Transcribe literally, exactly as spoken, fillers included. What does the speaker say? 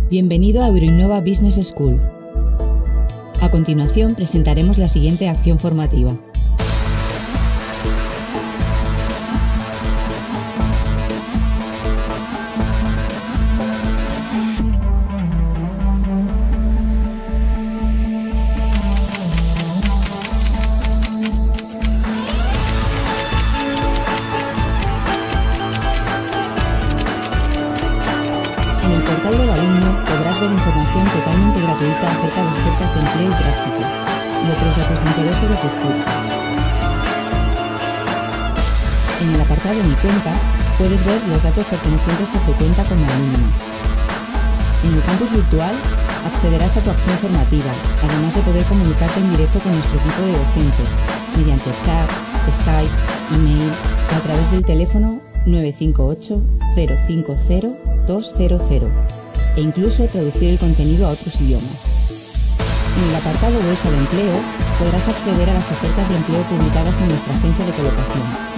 Bienvenido a Euroinnova Business School. A continuación presentaremos la siguiente acción formativa. En el portal del alumno podrás ver información totalmente gratuita acerca de ofertas de empleo y prácticas, y otros datos de interés sobre tus cursos. En el apartado Mi cuenta puedes ver los datos pertenecientes a tu cuenta como alumno. En el campus virtual accederás a tu acción formativa, además de poder comunicarte en directo con nuestro equipo de docentes, mediante chat, Skype, email o a través del teléfono nueve cinco ocho, cero cinco cero, dos cero cero e incluso traducir el contenido a otros idiomas. En el apartado Bolsa de Empleo podrás acceder a las ofertas de empleo publicadas en nuestra agencia de colocación.